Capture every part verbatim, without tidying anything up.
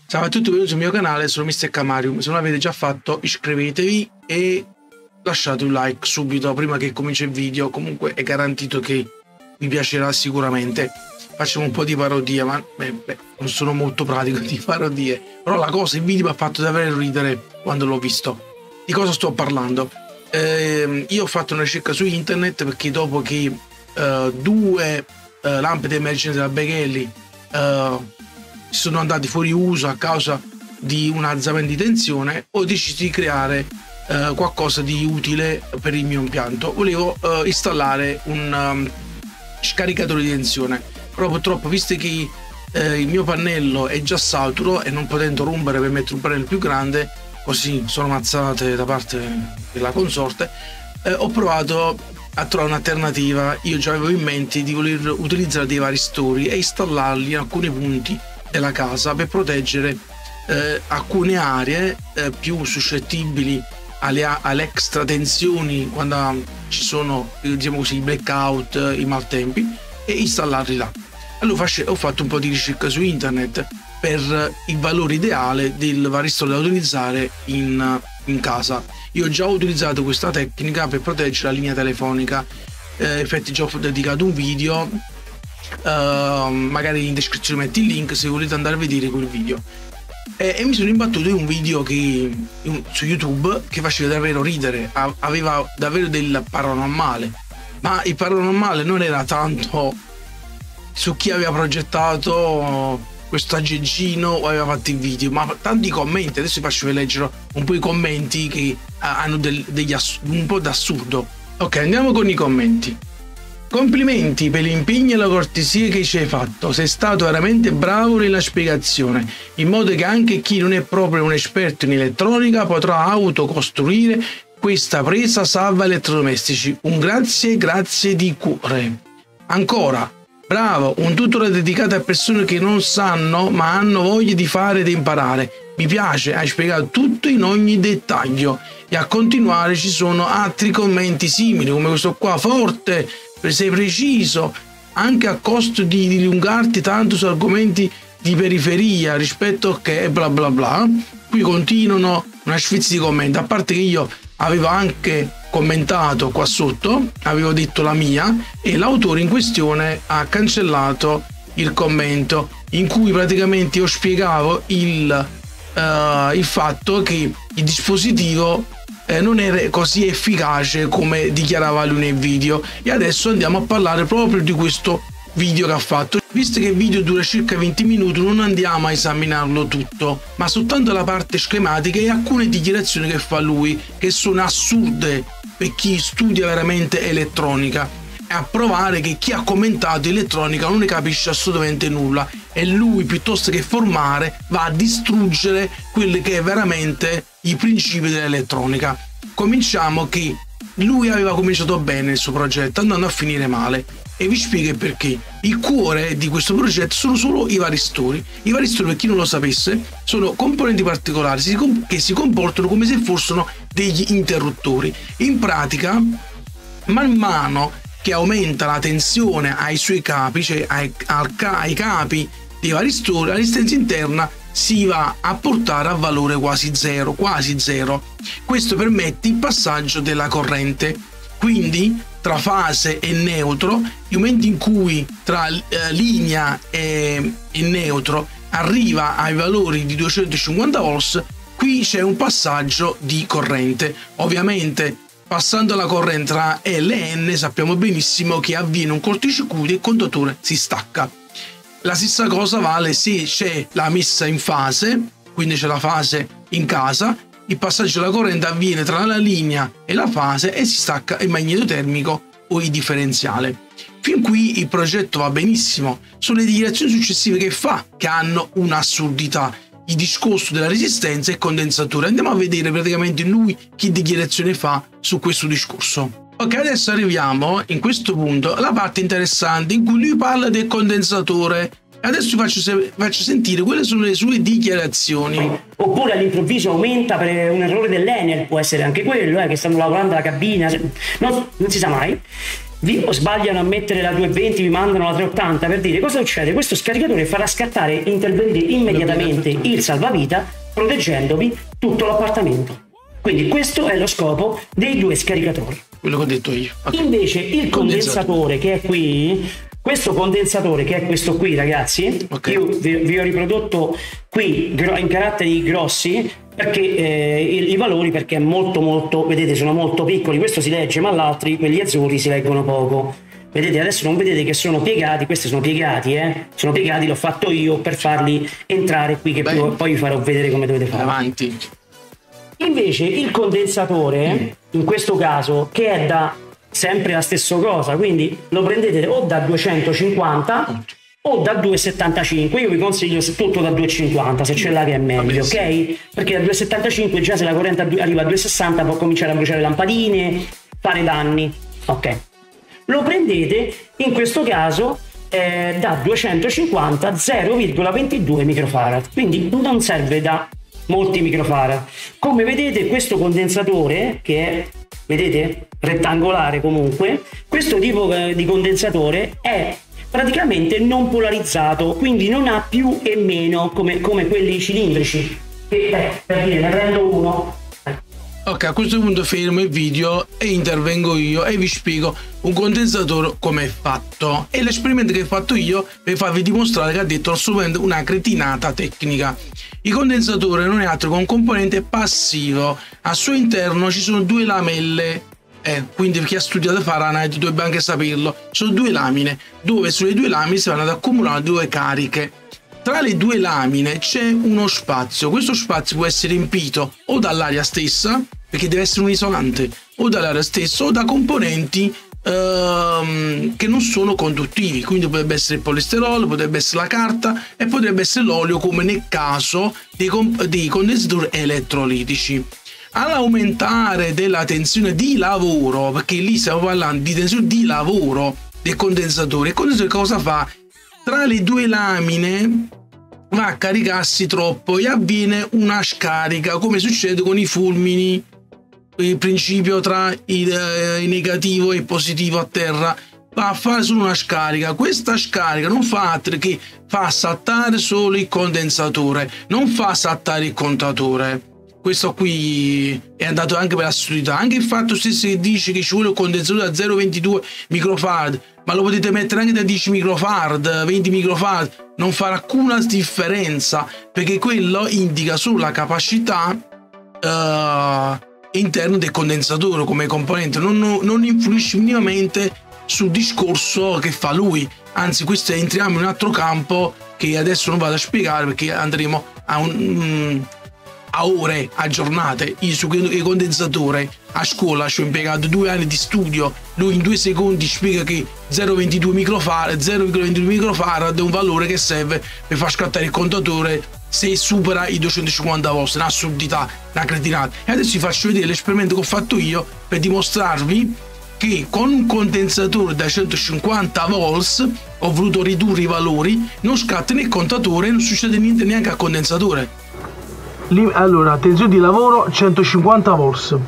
Ciao a tutti, benvenuti sul mio canale, sono mister Camarium. Se non l'avete già fatto iscrivetevi e lasciate un like subito prima che cominci il video. Comunque è garantito che vi piacerà sicuramente. Facciamo un po' di parodie, ma beh, beh, non sono molto pratico di parodie, però la cosa, il video mi ha fatto davvero ridere quando l'ho visto. Di cosa sto parlando? Eh, io ho fatto una ricerca su internet perché dopo che eh, due eh, lampe di emergenza della Beghelli eh, sono andati fuori uso a causa di un alzamento di tensione, ho deciso di creare eh, qualcosa di utile per il mio impianto. Volevo eh, installare un um, scaricatore di tensione, però purtroppo, visto che eh, il mio pannello è già saturo e non potendo rompere per mettere un pannello più grande, così sono mazzate da parte della consorte, eh, ho provato a trovare un'alternativa. Io già avevo in mente di voler utilizzare dei vari stori e installarli in alcuni punti della casa per proteggere eh, alcune aree eh, più suscettibili alle, alle extra tensioni quando ci sono, diciamo così, i blackout, i maltempi, e installarli là. Allora ho fatto un po' di ricerca su internet per il valore ideale del varistore da utilizzare in, in casa. Io ho già utilizzato questa tecnica per proteggere la linea telefonica, eh, infatti già ho dedicato un video. Uh, magari in descrizione metti il link se volete andare a vedere quel video, e, e mi sono imbattuto in un video che in, su YouTube che faceva davvero ridere, a, aveva davvero del paranormale, ma il paranormale non era tanto su chi aveva progettato questo aggeggino o aveva fatto il video, ma tanti commenti. Adesso vi faccio leggere un po' i commenti che uh, hanno del, degli un po' d'assurdo. Ok, andiamo con i commenti. Complimenti per l'impegno e la cortesia che ci hai fatto, sei stato veramente bravo nella spiegazione, in modo che anche chi non è proprio un esperto in elettronica potrà autocostruire questa presa salva elettrodomestici. Un grazie, grazie di cuore. Ancora, bravo, un tutorial dedicato a persone che non sanno ma hanno voglia di fare e di imparare. Mi piace, hai spiegato tutto in ogni dettaglio. E a continuare ci sono altri commenti simili, come questo qua: forte, sei preciso, anche a costo di dilungarti tanto su argomenti di periferia rispetto a che bla bla bla. Qui continuano una sfizia di commenti, a parte che io avevo anche commentato qua sotto, avevo detto la mia, e l'autore in questione ha cancellato il commento in cui praticamente io spiegavo il, uh, il fatto che il dispositivo Eh, non era così efficace come dichiarava lui nel video. E adesso andiamo a parlare proprio di questo video che ha fatto. Visto che il video dura circa venti minuti, non andiamo a esaminarlo tutto, ma soltanto la parte schematica e alcune dichiarazioni che fa lui, che sono assurde per chi studia veramente elettronica, e a provare che chi ha commentato elettronica non ne capisce assolutamente nulla, e lui, piuttosto che formare, va a distruggere quelli che è veramente i principi dell'elettronica. Cominciamo che lui aveva cominciato bene il suo progetto, andando a finire male, e vi spiego il perché. Il cuore di questo progetto sono solo i varistori. I varistori, per chi non lo sapesse, sono componenti particolari che si comportano come se fossero degli interruttori. In pratica, man mano che aumenta la tensione ai suoi capi, cioè ai, ai capi dei varistori, la resistenza interna si va a portare a valore quasi zero, quasi zero. Questo permette il passaggio della corrente. Quindi tra fase e neutro, nel momento in cui tra eh, linea e, e neutro arriva ai valori di duecentocinquanta volt, qui c'è un passaggio di corrente. Ovviamente, passando la corrente tra L e N, sappiamo benissimo che avviene un cortocircuito e il contatore si stacca. La stessa cosa vale se c'è la messa in fase, quindi c'è la fase in casa, il passaggio della corrente avviene tra la linea e la fase e si stacca il magnetotermico o il differenziale. Fin qui il progetto va benissimo, sono le dichiarazioni successive che fa che hanno un'assurdità. Il discorso della resistenza e condensatore. Andiamo a vedere praticamente lui che dichiarazione fa su questo discorso. Ok, adesso arriviamo in questo punto alla parte interessante in cui lui parla del condensatore Adesso vi faccio, se, faccio sentire quelle sono le sue dichiarazioni. Oppure all'improvviso aumenta per un errore dell'Enel, può essere anche quello, eh, che stanno lavorando alla cabina, non, non si sa mai. Vi sbagliano a mettere la duecentoventi, vi mandano la trecentottanta, per dire cosa succede? Questo scaricatore farà scattare, intervenire immediatamente il salvavita, proteggendovi tutto l'appartamento. Quindi questo è lo scopo dei due scaricatori. Quello che ho detto io. Okay. Invece il condensatore che è qui, questo condensatore che è questo qui, ragazzi, okay. Io vi, vi ho riprodotto qui in caratteri grossi perché eh, i, i valori, perché è molto molto, vedete, sono molto piccoli. Questo si legge, ma l'altri, quelli azzurri, si leggono poco. Vedete, adesso non vedete che sono piegati, questi sono piegati, eh? Sono piegati, l'ho fatto io per farli entrare qui, che più, poi vi farò vedere come dovete fare. Avanti. Invece il condensatore, mm. in questo caso, che è da sempre la stessa cosa, quindi lo prendete o da duecentocinquanta o da duecentosettantacinque. Io vi consiglio tutto da duecentocinquanta, se ce l'ha, che è meglio, ok? Perché da duecentosettantacinque già, se la corrente arriva a duecentosessanta, può cominciare a bruciare lampadine, fare danni, ok? Lo prendete in questo caso eh, da duecentocinquanta zero virgola ventidue microfarad, quindi non serve da molti microfarad. Come vedete, questo condensatore, che è, vedete, rettangolare comunque, questo tipo eh, di condensatore è praticamente non polarizzato, quindi non ha più e meno come, come quelli cilindrici, che eh, per dire, ne prendo uno. Ok, a questo punto fermo il video e intervengo io e vi spiego un condensatore come è fatto. E l'esperimento che ho fatto io per farvi dimostrare che ha detto assolutamente una cretinata tecnica. Il condensatore non è altro che un componente passivo. Al suo interno ci sono due lamelle, eh, quindi chi ha studiato Fahrenheit dovrebbe anche saperlo. Sono due lamine, dove sulle due lamine si vanno ad accumulare due cariche. Tra le due lamine c'è uno spazio. Questo spazio può essere riempito o dall'aria stessa, perché deve essere un isolante, o dall'aria stessa o da componenti ehm, che non sono conduttivi, quindi potrebbe essere il polisterolo, potrebbe essere la carta e potrebbe essere l'olio, come nel caso dei, dei condensatori elettrolitici. All'aumentare della tensione di lavoro, perché lì stiamo parlando di tensione di lavoro del condensatore, il condensatore cosa fa? Tra le due lamine va a caricarsi troppo e avviene una scarica, come succede con i fulmini, il principio tra il, eh, il negativo e il positivo a terra, va a fare solo una scarica. Questa scarica non fa altro che fa saltare solo il condensatore, non fa saltare il contatore. Questo qui è andato anche per assurdità. Anche il fatto stesso che dice che ci vuole un condensatore da zero virgola ventidue microfarad, ma lo potete mettere anche da dieci microfarad, venti microfarad, non farà alcuna differenza, perché quello indica solo la capacità uh, interna del condensatore come componente, non, non influisce minimamente sul discorso che fa lui. Anzi, questo entriamo in un altro campo che adesso non vado a spiegare, perché andremo a un... Um, a ore, a giornate. Io su il condensatore a scuola ci ho impiegato due anni di studio. Lui in due secondi spiega che zero virgola ventidue microfarad, zero virgola ventidue microfarad è un valore che serve per far scattare il contatore se supera i duecentocinquanta volt. Un'assurdità, una cretinata. E adesso vi faccio vedere l'esperimento che ho fatto io per dimostrarvi che con un condensatore da centocinquanta volt ho voluto ridurre i valori, non scatta nel contatore e non succede niente neanche al condensatore. Allora, tensione di lavoro centocinquanta volt.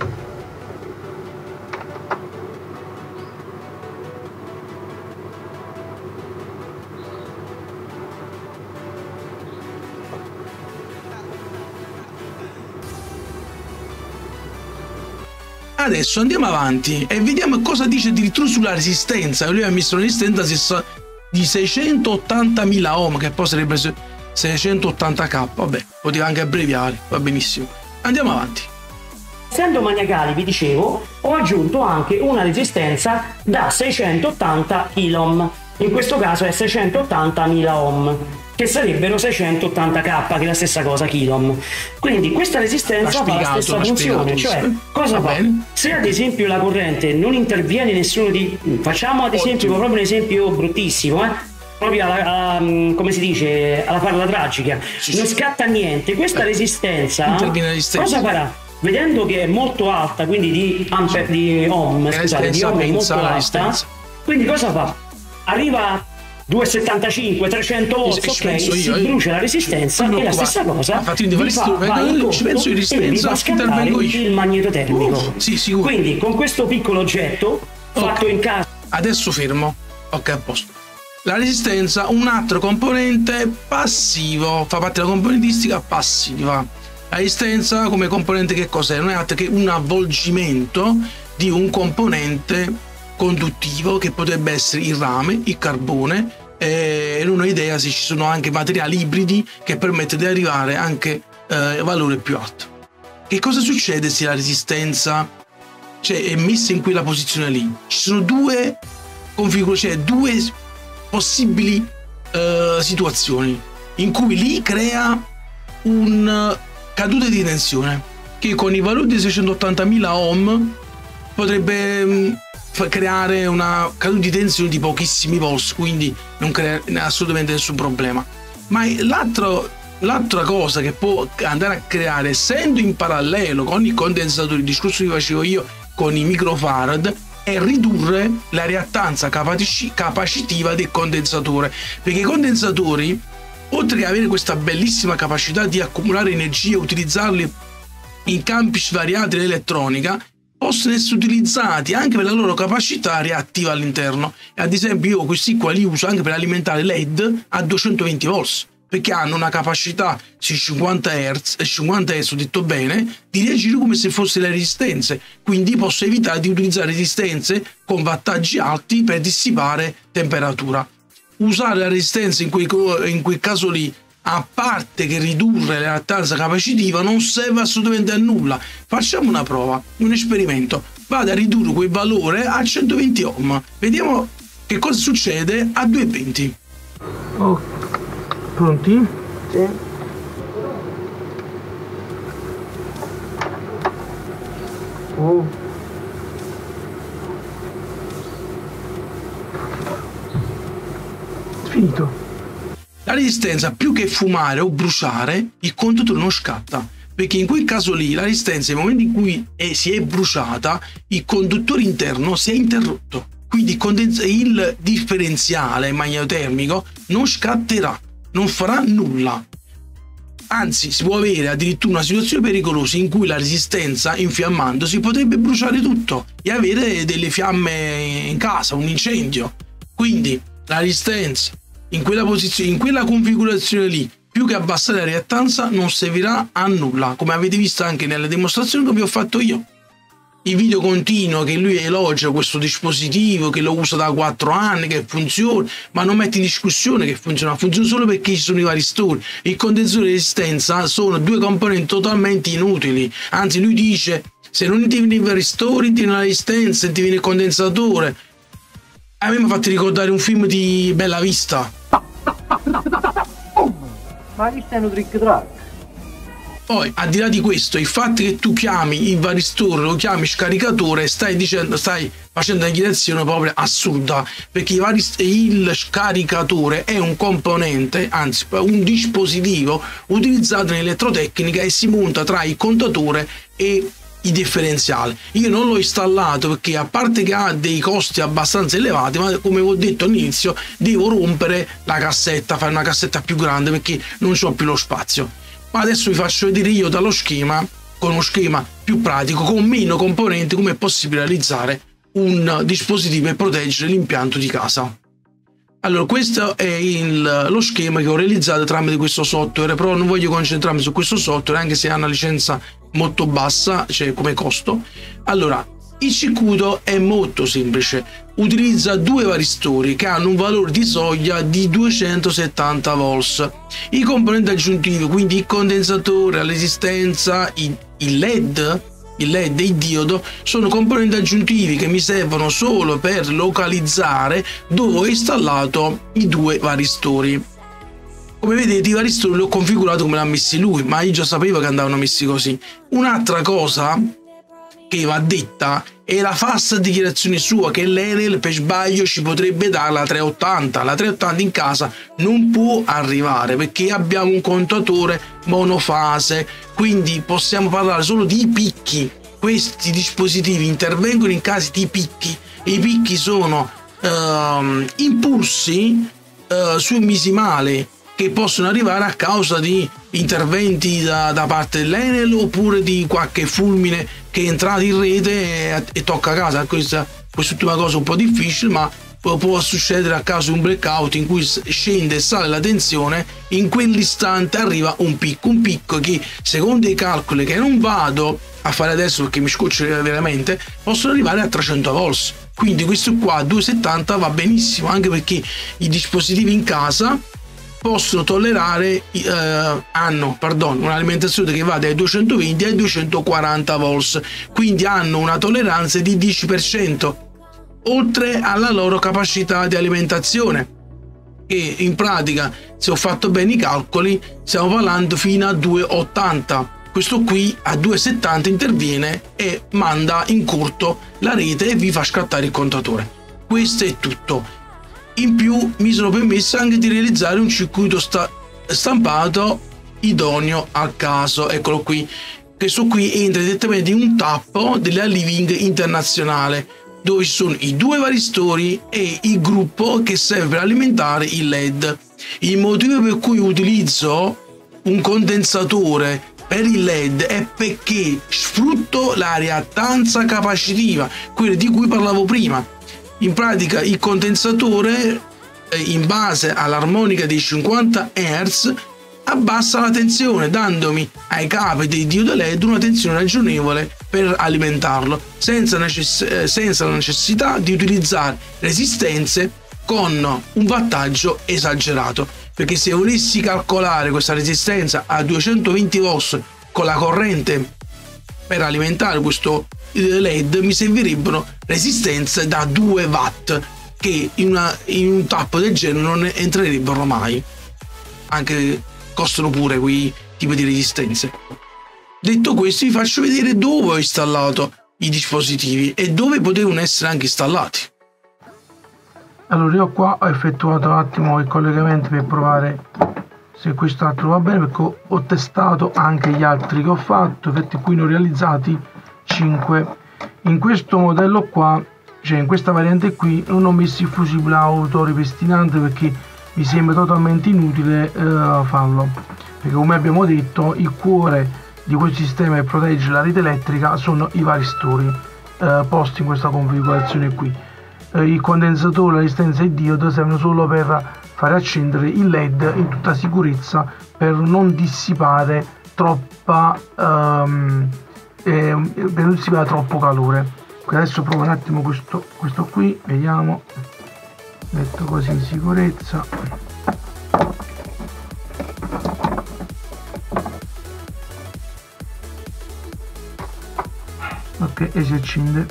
Adesso andiamo avanti e vediamo cosa dice addirittura sulla resistenza. Lui ha messo una resistenza di seicentottantamila ohm, che poi sarebbe seicentottanta k, vabbè, poteva anche abbreviare, va benissimo. Andiamo avanti. Essendo maniacali, vi dicevo, ho aggiunto anche una resistenza da seicentottanta kilo-ohm, in questo caso è seicentottantamila ohm, che sarebbero seicentottanta k, che è la stessa cosa, kilo-ohm. Quindi questa resistenza fa la stessa funzione, cioè cosa fa? Se ad esempio la corrente non interviene nessuno di... facciamo ad esempio Ottimo. proprio un esempio bruttissimo, eh? proprio alla, alla, come si dice, alla farla tragica, sì, non sì. scatta niente, questa resistenza, resistenza cosa farà? Vedendo che è molto alta, quindi di ampere, di ohm, scusate, di ohm è molto alta, quindi cosa fa? Arriva duecentosettantacinque, trecento volt, ok, io, si io. brucia la resistenza e la stessa cosa infatti vi fa, va in ci penso di conto e vi resistenza, fa scattare il magnetotermico. Uh, sì, sicuro. Quindi con questo piccolo oggetto fatto okay. in casa. Adesso fermo. Ok, a posto. La resistenza, un altro componente passivo, fa parte della componentistica passiva. La resistenza come componente che cos'è? Non è altro che un avvolgimento di un componente conduttivo che potrebbe essere il rame, il carbone, e non ho idea se ci sono anche materiali ibridi che permettono di arrivare anche eh, a valore più alto. Che cosa succede se la resistenza, cioè, è messa in quella posizione lì? Ci sono due configurazioni, cioè due possibili eh, situazioni in cui lì crea un caduta di tensione che con i valori di seicentottantamila ohm potrebbe mh, creare una caduta di tensione di pochissimi volt, quindi non crea assolutamente nessun problema. Ma l'altra cosa che può andare a creare, essendo in parallelo con i condensatori, il discorso che facevo io con i microfarad, è ridurre la reattanza capacitiva del condensatore, perché i condensatori, oltre ad avere questa bellissima capacità di accumulare energia e utilizzarli in campi svariati dell'elettronica, possono essere utilizzati anche per la loro capacità reattiva all'interno. Ad esempio io questi qua li uso anche per alimentare L E D a duecentoventi volt, perché hanno una capacità sui cinquanta hertz, cinquanta hertz ho detto bene, di reagire come se fossero le resistenze, quindi posso evitare di utilizzare resistenze con wattaggi alti per dissipare temperatura. Usare la resistenza in quel, in quel caso lì, a parte che ridurre la reattanza capacitiva, non serve assolutamente a nulla. Facciamo una prova, un esperimento. Vado a ridurre quel valore a centoventi ohm. Vediamo che cosa succede a duecentoventi. Oh, pronti? Sì. Oh. Finito. La resistenza, più che fumare o bruciare, il contatore non scatta, perché in quel caso lì la resistenza, nel momento in cui è, si è bruciata, il conduttore interno si è interrotto, quindi il, il differenziale magnetotermico non scatterà, non farà nulla. Anzi, si può avere addirittura una situazione pericolosa in cui la resistenza, infiammandosi, potrebbe bruciare tutto e avere delle fiamme in casa, un incendio. Quindi la resistenza in quella posizione, in quella configurazione lì, più che abbassare la reattanza, non servirà a nulla, come avete visto anche nelle dimostrazioni che vi ho fatto io. Il video continuo che lui elogia questo dispositivo, che lo usa da quattro anni, che funziona, ma non mette in discussione che funziona, funziona solo perché ci sono i varistori. Il condensatore e resistenza sono due componenti totalmente inutili, anzi lui dice, se non ti viene i varistori, ti viene la resistenza e ti viene il condensatore. A me mi ha fatto ricordare un film di Bella Vista. Ma che stanno trick track? Poi, al di là di questo, il fatto che tu chiami il varistore, lo chiami scaricatore, stai dicendo, stai facendo una direzione proprio assurda, perché il scaricatore è un componente, anzi un dispositivo utilizzato in elettrotecnica e si monta tra il contatore e i differenziali. Io non l'ho installato perché, a parte che ha dei costi abbastanza elevati, ma come ho detto all'inizio, devo rompere la cassetta, fare una cassetta più grande perché non c'ho più lo spazio. Ma adesso vi faccio vedere io dallo schema, con uno schema più pratico, con meno componenti, come è possibile realizzare un dispositivo e proteggere l'impianto di casa. Allora, questo è il, lo schema che ho realizzato tramite questo software, però non voglio concentrarmi su questo software, anche se ha una licenza molto bassa, cioè come costo. Allora, il circuito è molto semplice, utilizza due varistori che hanno un valore di soglia di duecentosettanta volt. I componenti aggiuntivi, quindi il condensatore, la resistenza, il, il L E D, il L E D e il diodo, sono componenti aggiuntivi che mi servono solo per localizzare dove ho installato i due varistori. Come vedete, i varistori li ho configurati come l'ha messi lui, ma io già sapevo che andavano messi così. Un'altra cosa che va detta è la falsa dichiarazione sua che l'Enel per sbaglio ci potrebbe dare la trecentottanta. La trecentottanta in casa non può arrivare perché abbiamo un contatore monofase, quindi possiamo parlare solo di picchi. Questi dispositivi intervengono in casi di picchi e i picchi sono ehm, impulsi uh, submisimali che possono arrivare a causa di interventi da, da parte dell'Enel oppure di qualche fulmine che è entrato in rete e, e tocca casa. Questa, quest'ultima cosa è un po' difficile, ma può, può succedere a causa di un blackout in cui scende e sale la tensione. In quell'istante arriva un picco, un picco che secondo i calcoli che non vado a fare adesso perché mi scoccio veramente, possono arrivare a trecento volts. Quindi questo qua a duecentosettanta va benissimo, anche perché i dispositivi in casa possono tollerare eh, hanno pardon, un'alimentazione che va dai duecentoventi ai duecentoquaranta volts, quindi hanno una tolleranza di dieci per cento oltre alla loro capacità di alimentazione, che in pratica, se ho fatto bene i calcoli, stiamo parlando fino a duecentottanta. Questo qui a duecentosettanta interviene e manda in corto la rete e vi fa scattare il contatore. Questo è tutto. In più mi sono permesso anche di realizzare un circuito sta stampato idoneo al caso. Eccolo qui. Questo qui entra direttamente in un tappo della Living Internazionale, dove ci sono i due varistori e il gruppo che serve per alimentare il L E D. Il motivo per cui utilizzo un condensatore per il L E D è perché sfrutto la reattanza capacitiva, quella di cui parlavo prima. In pratica il condensatore, in base all'armonica dei cinquanta hertz, abbassa la tensione, dandomi ai capi dei diodi L E D una tensione ragionevole per alimentarlo, senza, necess senza la necessità di utilizzare resistenze con un wattaggio esagerato. Perché se volessi calcolare questa resistenza a duecentoventi volt con la corrente per alimentare questo L E D, mi servirebbero resistenze da due watt che in, una, in un tappo del genere non entrerebbero mai, anche costano pure quei tipi di resistenze. Detto questo, vi faccio vedere dove ho installato i dispositivi e dove potevano essere anche installati. Allora, io qua ho effettuato un attimo il collegamento per provare se quest'altro va bene, perché ho testato anche gli altri che ho fatto, infatti qui ne ho realizzati cinque. In questo modello qua, cioè in questa variante qui, non ho messo il fusibile autoripristinante perché mi sembra totalmente inutile eh, farlo, perché come abbiamo detto il cuore di questo sistema che protegge la rete elettrica sono i varistori eh, posti in questa configurazione qui. Eh, il condensatore, la resistenza e il diodo servono solo per fare accendere il L E D in tutta sicurezza, per non dissipare troppa ehm, eh, per non dissipare troppo calore. Adesso provo un attimo questo, questo qui, vediamo, metto così in sicurezza. Ok, e si accende.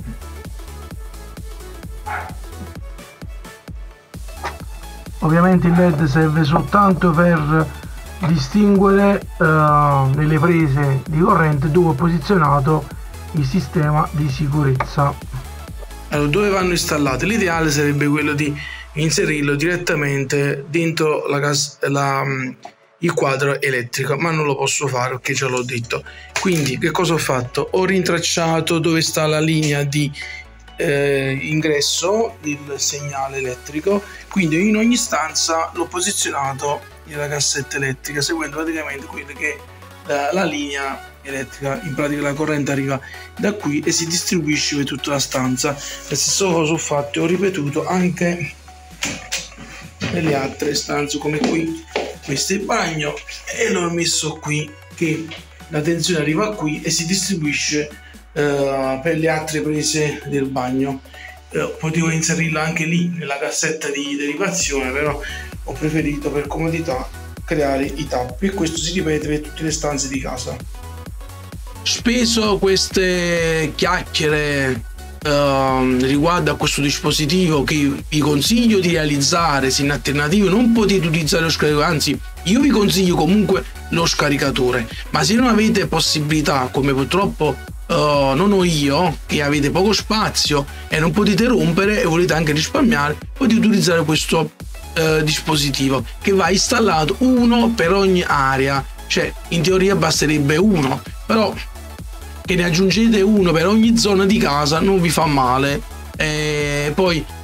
Ovviamente il L E D serve soltanto per distinguere uh, nelle prese di corrente dove è posizionato il sistema di sicurezza. Allora, dove vanno installati? L'ideale sarebbe quello di inserirlo direttamente dentro la gas la, il quadro elettrico, ma non lo posso fare perché già l'ho detto. Quindi che cosa ho fatto? Ho rintracciato dove sta la linea di eh, ingresso del segnale elettrico, quindi in ogni stanza l'ho posizionato nella cassetta elettrica, seguendo praticamente quella che è la, la linea elettrica. In pratica la corrente arriva da qui e si distribuisce per tutta la stanza. La stessa cosa ho fatto e ho ripetuto anche nelle altre stanze, come qui. Questo è il bagno e l'ho messo qui, che la tensione arriva qui e si distribuisce uh, per le altre prese del bagno. Uh, potevo inserirla anche lì nella cassetta di derivazione, però ho preferito per comodità creare i tappi e questo si ripete per tutte le stanze di casa. Speso queste chiacchiere uh, riguardo a questo dispositivo, che vi consiglio di realizzare se in alternativa non potete utilizzare lo scaricatore, anzi io vi consiglio comunque lo scaricatore, ma se non avete possibilità, come purtroppo uh, non ho io, che avete poco spazio e non potete rompere e volete anche risparmiare, potete utilizzare questo uh, dispositivo che va installato uno per ogni area, cioè in teoria basterebbe uno, però che ne aggiungete uno per ogni zona di casa non vi fa male. E poi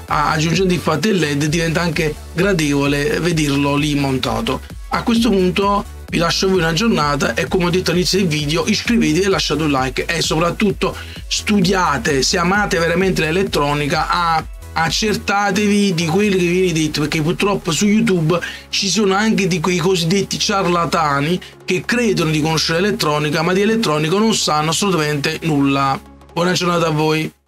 aggiungendo infatti il L E D diventa anche gradevole vederlo lì montato. A questo punto vi lascio a voi una giornata e, come ho detto all'inizio del video, iscrivetevi e lasciate un like e soprattutto studiate, se amate veramente l'elettronica, a accertatevi di quelli che viene detto, perché purtroppo su YouTube ci sono anche di quei cosiddetti ciarlatani che credono di conoscere l'elettronica ma di elettronica non sanno assolutamente nulla. Buona giornata a voi.